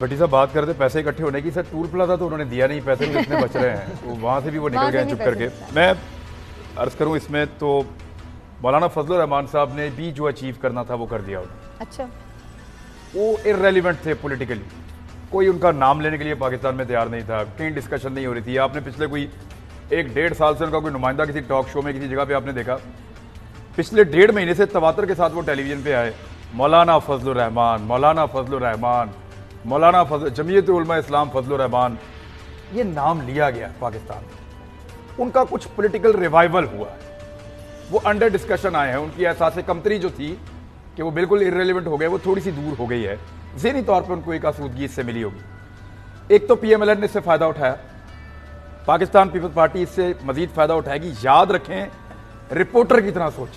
भट्टी साहब बात करते पैसे इकट्ठे होने की, सर टूल प्लाजा तो उन्होंने दिया नहीं, पैसे भी इतने बच रहे हैं तो वहाँ से भी वो निकल गए चुप करके। मैं अर्ज करूँ इसमें तो मौलाना फजलुर रहमान साहब ने भी जो अचीव करना था वो कर दिया उन्होंने। अच्छा, वो इररेलेवेंट थे पॉलिटिकली, कोई उनका नाम लेने के लिए पाकिस्तान में तैयार नहीं था, कहीं डिस्कशन नहीं हो रही थी। आपने पिछले कोई 1-1.5 साल से उनका कोई नुमाइंदा किसी टॉक शो में किसी जगह पे आपने देखा? पिछले 1.5 महीने से तवातर के साथ वो टेलीविजन पे आए, मौलाना फजलुर रहमान, मौलाना फजलुर रहमान, मौलाना फजल, जमीयत उलमा इस्लाम फजलुर रहमान, ये नाम लिया गया पाकिस्तान में। उनका कुछ पॉलिटिकल रिवाइवल हुआ है, वो अंडर डिस्कशन आए हैं। उनकी एहसास कमतरी जो थी कि वो बिल्कुल इररेलेवेंट हो गए, वो थोड़ी सी दूर हो गई है। ज़हनी तौर पर उनको एक आसूदगी इससे मिली होगी। एक तो PMLN ने इससे फ़ायदा उठाया, पाकिस्तान पीपल्स पार्टी इससे मजीद फ़ायदा उठाएगी। याद रखें, रिपोर्टर की तरह सोचें,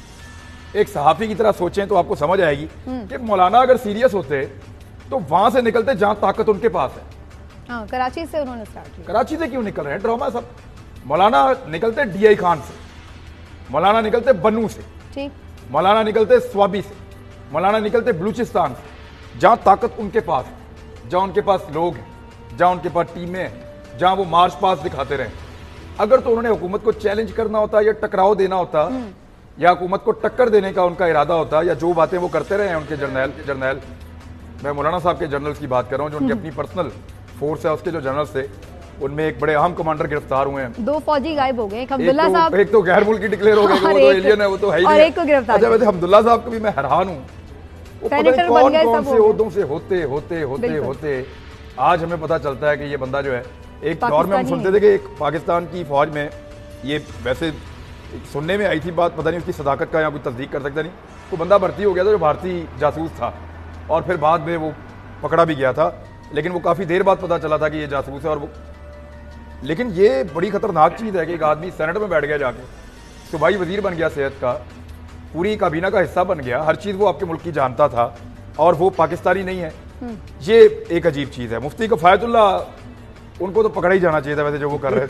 एक सहाफ़ी की तरह सोचें तो आपको समझ आएगी कि मौलाना अगर सीरियस होते तो वहां से निकलते जहां ताकत उनके पास है। हाँ, कराची से उन्होंने स्टार्ट किया। कराची से क्यों निकल रहे हैं, ड्रामा सब। मौलाना निकलते DI खान से, मौलाना निकलते बन्नू से, ठीक, मौलाना निकलते स्वाबी से, मौलाना निकलते बलूचिस्तान से, जहां ताकत उनके पास है, जहां उनके पास लोग हैं, जहां उनके पास टीमें हैं, जहां वो मार्च पास दिखाते रहे। अगर तो उन्होंने हुकूमत को चैलेंज करना होता या टकराव देना होता या हुकूमत को टक्कर देने का उनका इरादा होता, या जो बातें वो करते रहे हैं उनके जर्नल, मैं मौलाना साहब के जर्नल्स की बात कर रहा हूँ, जो उनकी अपनी पर्सनल फोर्स है, उसके जो जर्नल्स थे उनमें एक बड़े अहम कमांडर गिरफ्तार हुए हैं। 2 फौजी गायब हो गए, एक अब्दुल्ला साहब, एक तो गैर मुल्की डिक्लेयर हो गए, वो तो एलियन है, वो तो है ही नहीं। एक को गिरफ्तार। अच्छा, वैसे अब्दुल्ला साहब को भी मैं हैरान हूँ, वो पता नहीं कौन से ओहदों से होते आज हमें पता चलता है कि ये बंदा जो है, एक दौर में हम सुनते थे कि एक पाकिस्तान की फौज में, ये वैसे सुनने में आई थी बात, पता नहीं उसकी सदाकत का या कोई तस्दीक कर सकता नहीं, वो बंदा भर्ती हो गया था जो भारतीय जासूस था, और फिर बाद में वो पकड़ा भी गया था, लेकिन वो काफ़ी देर बाद पता चला था कि ये जासूस है। और वो, लेकिन ये बड़ी खतरनाक चीज़ है कि एक आदमी सेनेट में बैठ गया, जाके सूबाई वजीर बन गया, सेहत का, पूरी काबीना का हिस्सा बन गया, हर चीज़ वो आपके मुल्क की जानता था, और वो पाकिस्तानी नहीं है। ये एक अजीब चीज़ है। मुफ्ती कफ़ायतुल्लाह, उनको तो पकड़ा ही जाना चाहिए था वैसे जो वो कर रहे थे।